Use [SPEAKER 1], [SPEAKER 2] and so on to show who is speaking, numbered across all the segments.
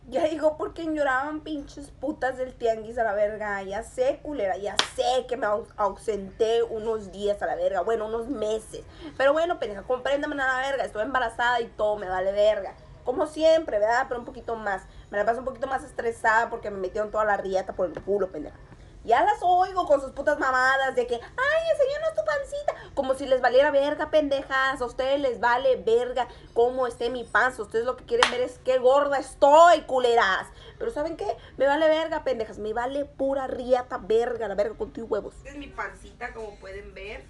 [SPEAKER 1] Ya digo, porque lloraban pinches putas del tianguis a la verga. Ya sé, culera, ya sé que me ausenté unos días a la verga. Bueno, unos meses. Pero bueno, pendeja, compréndame a la verga. Estoy embarazada y todo me vale verga. Como siempre, ¿verdad? Pero un poquito más. Me la paso un poquito más estresada porque me metieron toda la riata por el culo, pendeja. Ya las oigo con sus putas mamadas de que, ay, enséñanos tu pancita. Como si les valiera verga, pendejas. A ustedes les vale verga cómo esté mi panza. Ustedes lo que quieren ver es qué gorda estoy, culeras. Pero ¿saben qué? Me vale verga, pendejas. Me vale pura riata verga, la verga con tus huevos. Esta es mi pancita, como pueden ver.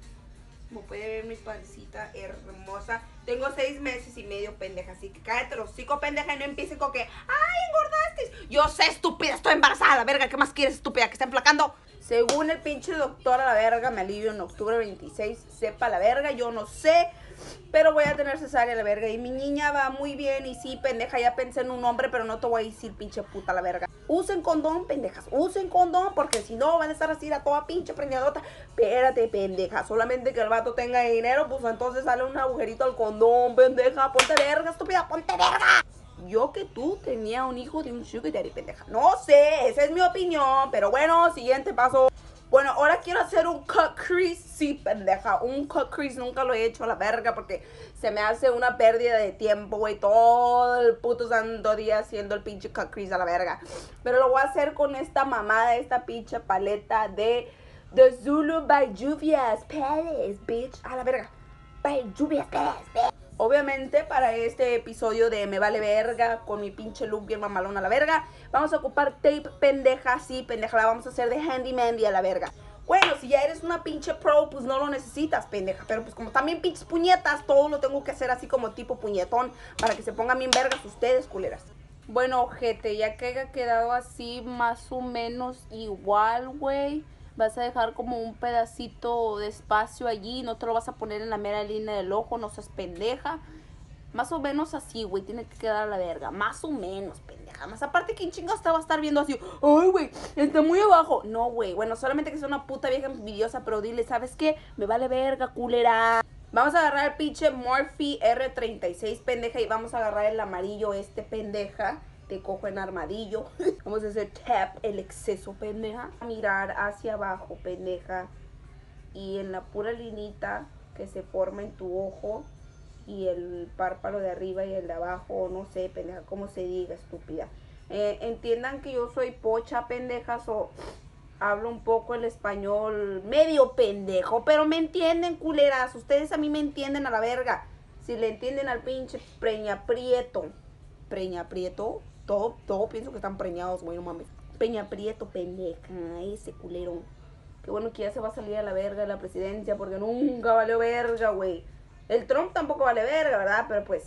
[SPEAKER 1] Como pueden ver, mi pancita hermosa. Tengo 6 meses y medio, pendeja. Así que cállate los hocico, pendeja, y no empiecen con que, ¡ay, engordaste! Yo sé, estúpida, estoy embarazada, la verga. ¿Qué más quieres, estúpida? ¿Que está enflacando? Según el pinche doctor, a la verga, me alivio en octubre 26. Sepa la verga, yo no sé. Pero voy a tener cesárea, la verga. Y mi niña va muy bien. Y sí, pendeja, ya pensé en un hombre, pero no te voy a decir pinche puta, la verga. Usen condón, pendejas. Usen condón, porque si no van a estar así la toda pinche preñadota. Espérate, pendeja. Solamente que el vato tenga dinero, pues entonces sale un agujerito al condón, pendeja. Ponte verga, estúpida, ponte verga. Yo que tú tenía un hijo de un sugar daddy, pendeja. No sé, esa es mi opinión. Pero bueno, siguiente paso. Bueno, ahora quiero hacer un cut crease. Sí, pendeja, un cut crease nunca lo he hecho a la verga porque se me hace una pérdida de tiempo, güey. Todo el puto santo día haciendo el pinche cut crease a la verga. Pero lo voy a hacer con esta mamada, esta pinche paleta de The Zulu by Juvia's Palace, bitch. A la verga. By Juvia's Palace, bitch. Obviamente para este episodio de Me Vale Verga, con mi pinche look bien mamalón a la verga, vamos a ocupar tape, pendeja, sí, pendeja, la vamos a hacer de handy mandy a la verga. Bueno, si ya eres una pinche pro, pues no lo necesitas, pendeja. Pero pues como también pinches puñetas, todo lo tengo que hacer así como tipo puñetón, para que se pongan bien vergas ustedes, culeras. Bueno, gente, ya que haya quedado así más o menos igual, güey, vas a dejar como un pedacito de espacio allí, no te lo vas a poner en la mera línea del ojo, no seas pendeja. Más o menos así, güey, tiene que quedar a la verga. Más o menos, pendeja. Más aparte, ¿quién chingados te va a estar viendo así? Ay, güey, está muy abajo. No, güey, bueno, solamente que sea una puta vieja envidiosa, pero dile, ¿sabes qué? Me vale verga, culera. Vamos a agarrar el pinche Morphe R36, pendeja, y vamos a agarrar el amarillo este, pendeja. Te cojo en armadillo. Vamos a hacer tap el exceso, pendeja. Mirar hacia abajo, pendeja. Y en la pura linita que se forma en tu ojo y el párpado de arriba y el de abajo, no sé, pendeja, como se diga, estúpida. Entiendan que yo soy pocha, pendejas, o hablo un poco el español medio pendejo, pero me entienden, culeras. Ustedes a mí me entienden a la verga. Si le entienden al pinche preña prieto, todo pienso que están preñados, güey, no mames. Peña Prieto, pendeja, ese culero. Qué bueno que ya se va a salir a la verga de la presidencia porque nunca valió verga, güey. El Trump tampoco vale verga, ¿verdad? Pero pues,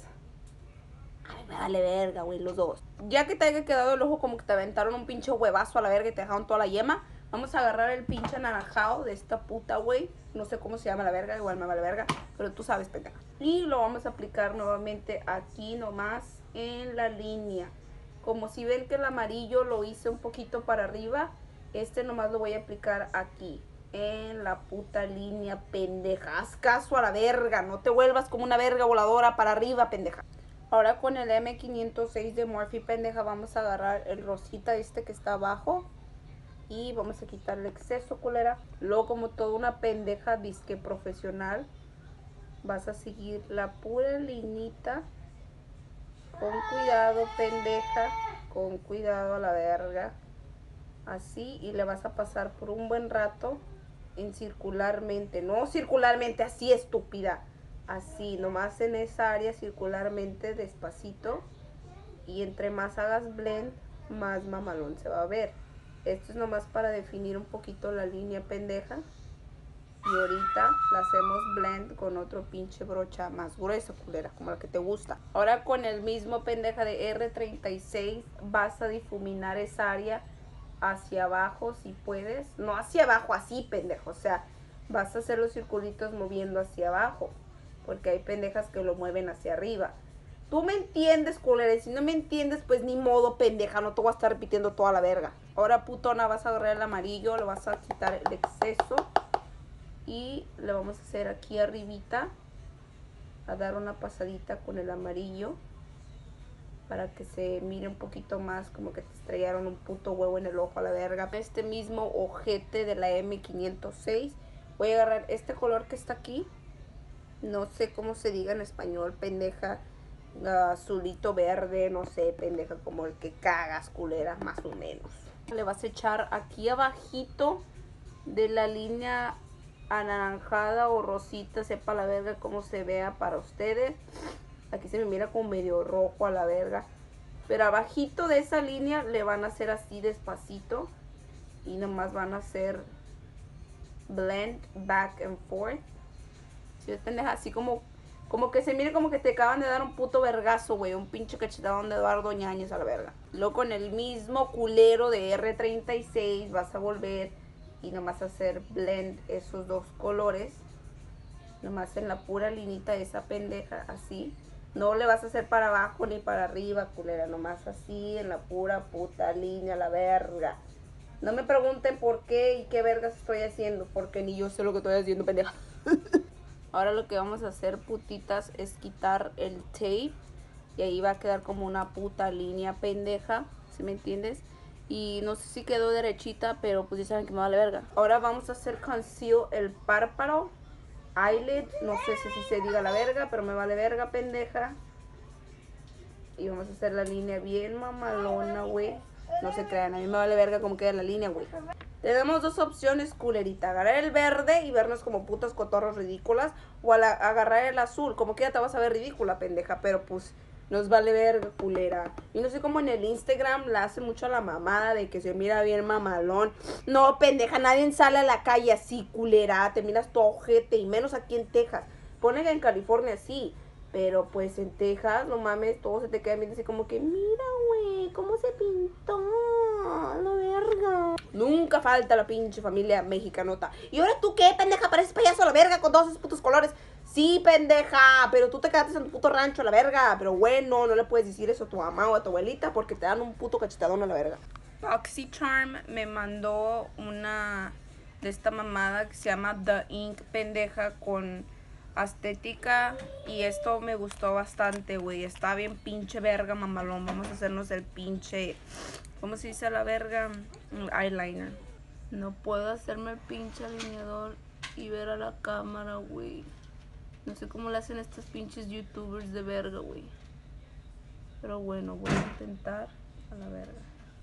[SPEAKER 1] a mí me vale verga, güey, los dos. Ya que te haya quedado el ojo como que te aventaron un pinche huevazo a la verga y te dejaron toda la yema, vamos a agarrar el pinche anaranjado de esta puta, güey. No sé cómo se llama la verga, igual me vale verga, pero tú sabes, pendeja. Y lo vamos a aplicar nuevamente aquí nomás en la línea. Como si ven que el amarillo lo hice un poquito para arriba, este nomás lo voy a aplicar aquí en la puta línea, pendeja. Haz caso a la verga, no te vuelvas como una verga voladora para arriba, pendeja. Ahora con el M506 de Morphe, pendeja, vamos a agarrar el rosita este que está abajo y vamos a quitar el exceso, culera. Luego, como toda una pendeja disque profesional, vas a seguir la pura linita. Con cuidado, pendeja, con cuidado a la verga. Así, y le vas a pasar por un buen rato en circularmente, no circularmente así, estúpida, así, nomás en esa área circularmente, despacito. Y entre más hagas blend, más mamalón se va a ver. Esto es nomás para definir un poquito la línea, pendeja. Y ahorita la hacemos blend con otro pinche brocha más gruesa, culera, como la que te gusta. Ahora con el mismo, pendeja, de R36 vas a difuminar esa área hacia abajo si puedes. No hacia abajo así, pendejo. O sea, vas a hacer los circulitos moviendo hacia abajo, porque hay pendejas que lo mueven hacia arriba. Tú me entiendes, culera, y si no me entiendes, pues ni modo, pendeja, no te voy a estar repitiendo toda la verga. Ahora, putona, vas a agarrar el amarillo, lo vas a quitar el exceso y le vamos a hacer aquí arribita, a dar una pasadita con el amarillo. para que se mire un poquito más como que te estrellaron un puto huevo en el ojo a la verga. Este mismo ojete de la M506. Voy a agarrar este color que está aquí. No sé cómo se diga en español, pendeja. Azulito verde, no sé, pendeja, como el que cagas, culera, más o menos. Le vas a echar aquí abajito de la línea anaranjada o rosita, sepa la verga cómo se vea para ustedes. Aquí se me mira como medio rojo a la verga. Pero abajito de esa línea le van a hacer así despacito. Y nomás van a hacer blend back and forth. Si ves, pendeja, así como que se mire como que te acaban de dar un puto vergazo, güey. Un pinche cachetadón de Eduardo Ñañez a la verga. Luego con el mismo culero de R36 vas a volver y nomás hacer blend esos dos colores. Nomás en la pura linita de esa pendeja, así. No le vas a hacer para abajo ni para arriba, culera. Nomás así, en la pura puta línea, la verga. No me pregunten por qué y qué vergas estoy haciendo, porque ni yo sé lo que estoy haciendo, pendeja. Ahora lo que vamos a hacer, putitas, es quitar el tape. Y ahí va a quedar como una puta línea pendeja, ¿sí me entiendes? Y no sé si quedó derechita, pero pues ya saben que me vale verga. Ahora vamos a hacer conceal el párpado. Eyelid, no sé si se diga la verga, pero me vale verga, pendeja. Y vamos a hacer la línea bien mamalona, güey. No se crean, a mí me vale verga cómo queda la línea, güey. Tenemos dos opciones, culerita. Agarrar el verde y vernos como putas cotorros ridículas. O agarrar el azul, como que ya te vas a ver ridícula, pendeja. Pero pues nos vale verga, culera. Y no sé cómo en el Instagram la hace mucho a la mamada de que se mira bien mamalón. No, pendeja, nadie sale a la calle así, culera. Te miras tu ojete, y menos aquí en Texas. Pone que en California sí. Pero pues en Texas, no mames, todo se te queda viendo así como que, mira, güey, cómo se pintó, la verga. Nunca falta la pinche familia mexicanota. ¿Y ahora tú qué, pendeja? Pareces payaso a la verga con todos esos putos colores. Sí, pendeja, pero tú te quedaste en tu puto rancho a la verga. Pero bueno, no le puedes decir eso a tu mamá o a tu abuelita porque te dan un puto cachetadón a la verga. BoxyCharm me mandó una de esta mamada que se llama The Ink, pendeja, con estética. Y esto me gustó bastante, güey. Está bien pinche verga, mamalón. Vamos a hacernos el pinche, ¿cómo se dice a la verga? Eyeliner. No puedo hacerme el pinche alineador y ver a la cámara, güey. No sé cómo le hacen estos pinches youtubers de verga, güey. Pero bueno, voy a intentar a la verga.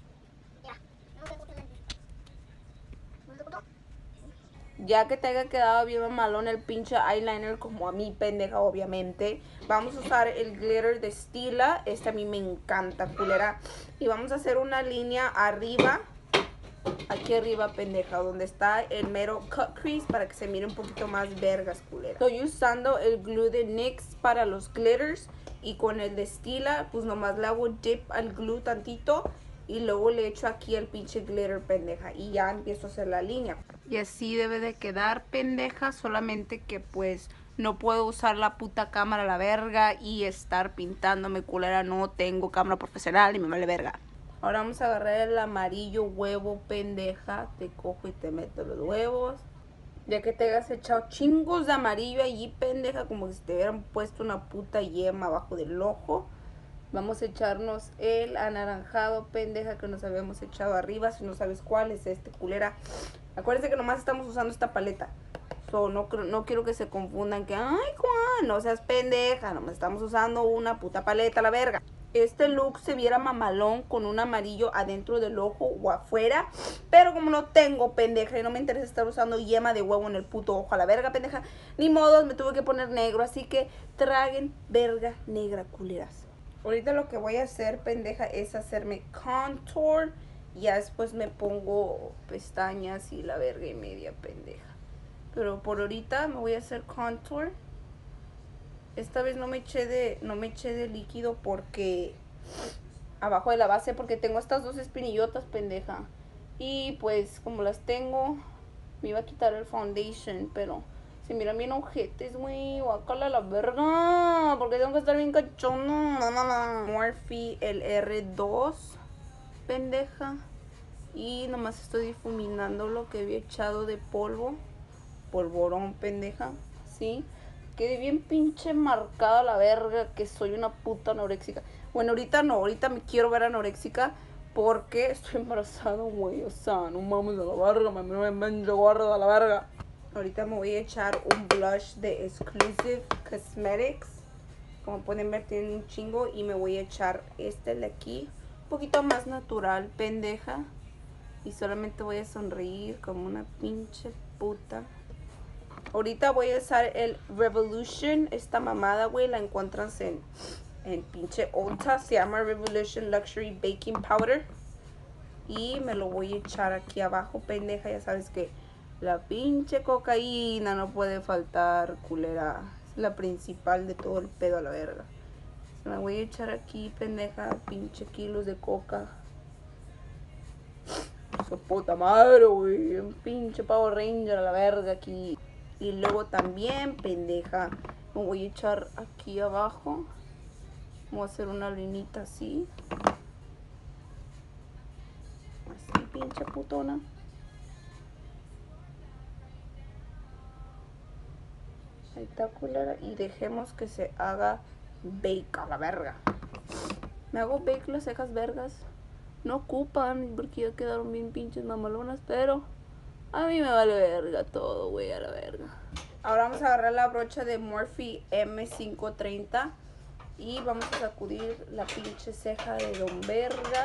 [SPEAKER 1] Ya que te haya quedado bien mamalón el pinche eyeliner, como a mí, pendeja, obviamente, vamos a usar el glitter de Stila. Este a mí me encanta, culera. Y vamos a hacer una línea arriba, aquí arriba, pendeja, donde está el mero cut crease, para que se mire un poquito más vergas, culera. Estoy usando el glue de NYX para los glitters. Y con el de Stila, pues nomás le hago dip al glue tantito. Y luego le echo aquí el pinche glitter, pendeja. Y ya empiezo a hacer la línea. Y así debe de quedar, pendeja. Solamente que pues no puedo usar la puta cámara a la verga y estar pintándome, culera. No tengo cámara profesional y me vale verga. Ahora vamos a agarrar el amarillo huevo, pendeja. Te cojo y te meto los huevos. Ya que te hayas echado chingos de amarillo allí, pendeja, como si te hubieran puesto una puta yema abajo del ojo. Vamos a echarnos el anaranjado, pendeja, que nos habíamos echado arriba. Si no sabes cuál es este, culera. Acuérdense que nomás estamos usando esta paleta. So, no quiero que se confundan que, ay, Juan, no seas pendeja. Nomás estamos usando una puta paleta, la verga. Este look se viera mamalón con un amarillo adentro del ojo o afuera. Pero como no tengo, pendeja, y no me interesa estar usando yema de huevo en el puto ojo a la verga, pendeja, ni modos, me tuve que poner negro. Así que traguen verga negra, culeras. Ahorita lo que voy a hacer, pendeja, es hacerme contour. Y ya después me pongo pestañas y la verga y media, pendeja. Pero por ahorita me voy a hacer contour. Esta vez no me eché de líquido porque abajo de la base, porque tengo estas dos espinillotas, pendeja. Y pues como las tengo, me iba a quitar el foundation, pero se miran bien ojetes, güey. Guácala la verga, porque tengo que estar bien cachona. Morphe el R2, pendeja. Y nomás estoy difuminando lo que había echado de polvo. Polvorón, pendeja, ¿sí? Quedé bien pinche marcada la verga que soy una puta anoréxica. Bueno, ahorita no, ahorita me quiero ver anoréxica porque estoy embarazada, güey. O sea, no mames a la verga, me gorda a la verga. Ahorita me voy a echar un blush de Exclusive Cosmetics. Como pueden ver, tiene un chingo. Y me voy a echar este de aquí. Un poquito más natural, pendeja. Y solamente voy a sonreír como una pinche puta. Ahorita voy a usar el Revolution. Esta mamada, güey, la encuentras en pinche Ulta. Se llama Revolution Luxury Baking Powder. Y me lo voy a echar aquí abajo, pendeja. Ya sabes que la pinche cocaína no puede faltar, culera. Es la principal de todo el pedo a la verga. Me voy a echar aquí, pendeja, pinche kilos de coca. Su puta madre, güey. Un pinche Power Ranger a la verga aquí. Y luego también, pendeja, me voy a echar aquí abajo. Voy a hacer una linita así. Así, pinche putona. Ahí está, culera. Y dejemos que se haga bake a la verga. Me hago bake las cejas vergas. No ocupan porque ya quedaron bien pinches mamalonas, pero a mí me vale verga todo, güey, a la verga. Ahora vamos a agarrar la brocha de Morphe M530 y vamos a sacudir la pinche ceja de Don Vergas.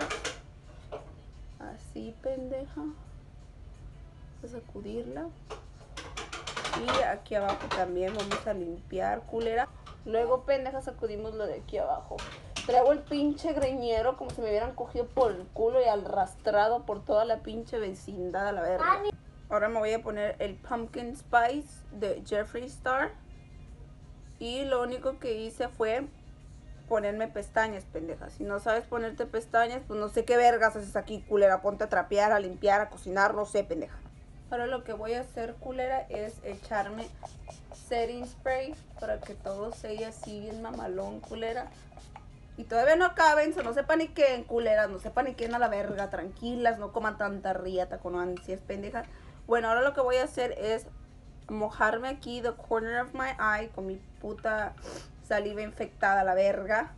[SPEAKER 1] Así, pendeja. Vamos a sacudirla. Y aquí abajo también vamos a limpiar, culera. Luego, pendeja, sacudimos lo de aquí abajo. Traigo el pinche greñero como si me hubieran cogido por el culo y arrastrado por toda la pinche vecindad a la verga. Ahora me voy a poner el Pumpkin Spice de Jeffree Star. Y lo único que hice fue ponerme pestañas, pendeja. Si no sabes ponerte pestañas, pues no sé qué vergas haces aquí, culera. Ponte a trapear, a limpiar, a cocinar, no sé, pendeja. Ahora lo que voy a hacer, culera, es echarme setting spray para que todo sea así bien mamalón, culera. Y todavía no acaben, no se paniquen, culeras, no se paniquen a la verga, tranquilas, no coman tanta riata con ansias, pendejas. Bueno, ahora lo que voy a hacer es mojarme aquí the corner of my eye con mi puta saliva infectada a la verga.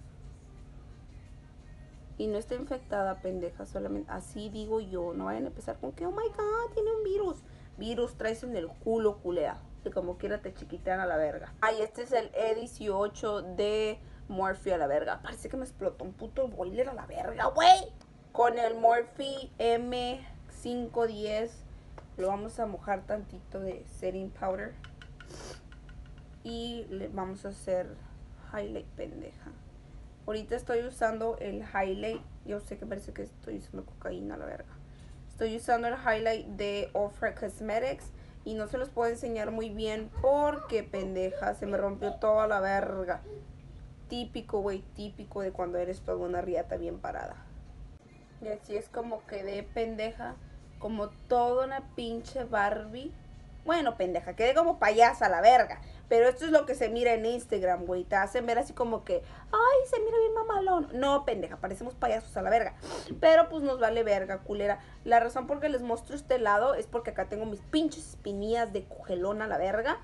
[SPEAKER 1] Y no está infectada, pendeja, solamente así digo yo. No vayan a empezar con que, oh my god, tiene un virus. Virus traes en el culo, culera. Que como quiera te chiquitean a la verga. Ay, este es el E18 de Morphe a la verga. Parece que me explotó un puto boiler a la verga, güey. Con el Morphe M510 lo vamos a mojar tantito de setting powder. Y le vamos a hacer highlight, pendeja. Ahorita estoy usando el highlight. Yo sé que parece que estoy usando cocaína, la verga. Estoy usando el highlight de Ofra Cosmetics. Y no se los puedo enseñar muy bien porque, pendeja, se me rompió toda la verga. Típico, güey, típico de cuando eres toda una riata bien parada. Y así es como quedé, pendeja. Como toda una pinche Barbie. Bueno, pendeja, quedé como payasa, la verga. Pero esto es lo que se mira en Instagram, güey. Te hacen ver así como que, ay, se mira bien mamalón. No, pendeja, parecemos payasos a la verga. Pero pues nos vale verga, culera. La razón por que les muestro este lado es porque acá tengo mis pinches espinillas de cogelón a la verga.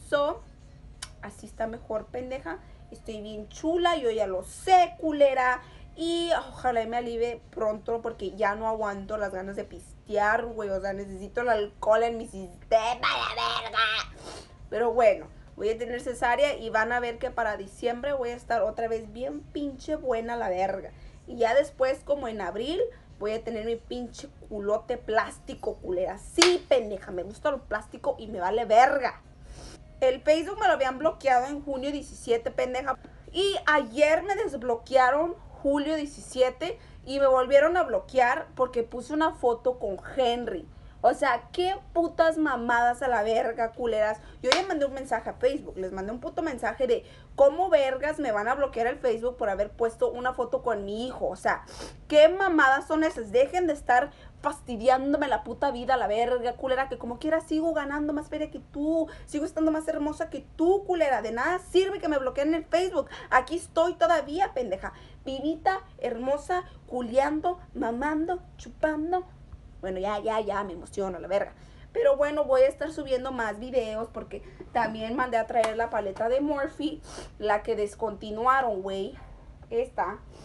[SPEAKER 1] Así está mejor, pendeja. Estoy bien chula, yo ya lo sé, culera. Y ojalá me alivie pronto porque ya no aguanto las ganas de pistear, güey. O sea, necesito el alcohol en mi sistema, la verga. Pero bueno, voy a tener cesárea y van a ver que para diciembre voy a estar otra vez bien pinche buena la verga. Y ya después, como en abril, voy a tener mi pinche culote plástico, culera. Sí, pendeja, me gusta lo plástico y me vale verga. El Facebook me lo habían bloqueado en junio 17, pendeja. Y ayer me desbloquearon julio 17 y me volvieron a bloquear porque puse una foto con Henry. O sea, qué putas mamadas a la verga, culeras. Yo ya mandé un mensaje a Facebook, les mandé un puto mensaje de cómo vergas me van a bloquear el Facebook por haber puesto una foto con mi hijo. O sea, qué mamadas son esas. Dejen de estar fastidiándome la puta vida a la verga, culera, que como quiera sigo ganando más feria que tú, sigo estando más hermosa que tú, culera. De nada sirve que me bloqueen el Facebook. Aquí estoy todavía, pendeja. Vivita, hermosa, culeando, mamando, chupando. Bueno, ya, me emociono, la verga. Pero bueno, voy a estar subiendo más videos porque también mandé a traer la paleta de Morphe, la que descontinuaron, güey. Esta.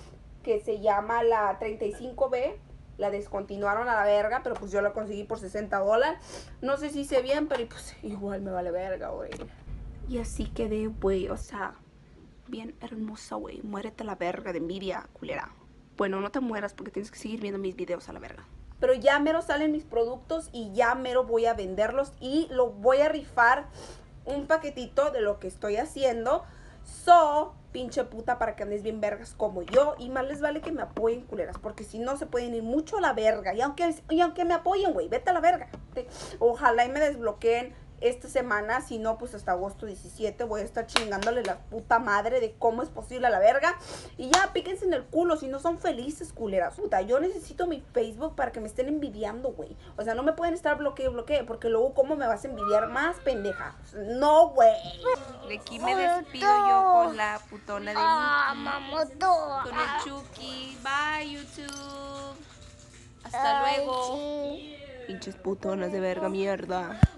[SPEAKER 1] que se llama la 35B. La descontinuaron a la verga, pero pues yo la conseguí por $60. No sé si hice bien, pero pues igual me vale verga, güey. Y así quedé, güey, o sea, bien hermosa, güey. Muérete a la verga de envidia, culera. Bueno, no te mueras porque tienes que seguir viendo mis videos a la verga. Pero ya mero salen mis productos y ya mero voy a venderlos y lo voy a rifar un paquetito de lo que estoy haciendo. Pinche puta, para que andes bien vergas como yo. Y más les vale que me apoyen, culeras, porque si no se pueden ir mucho a la verga. Y aunque me apoyen, güey, vete a la verga. Ojalá y me desbloqueen esta semana. Si no, pues hasta agosto 17 voy a estar chingándole la puta madre de cómo es posible a la verga. Y ya, píquense en el culo si no son felices, culeras. Puta, yo necesito mi Facebook para que me estén envidiando, güey. O sea, no me pueden estar bloquee, porque luego cómo me vas a envidiar más, pendeja. No, güey. De aquí me despido yo con la putona de Mickey, con el Chucky. Bye, YouTube. Hasta luego. Pinches putonas de verga mierda.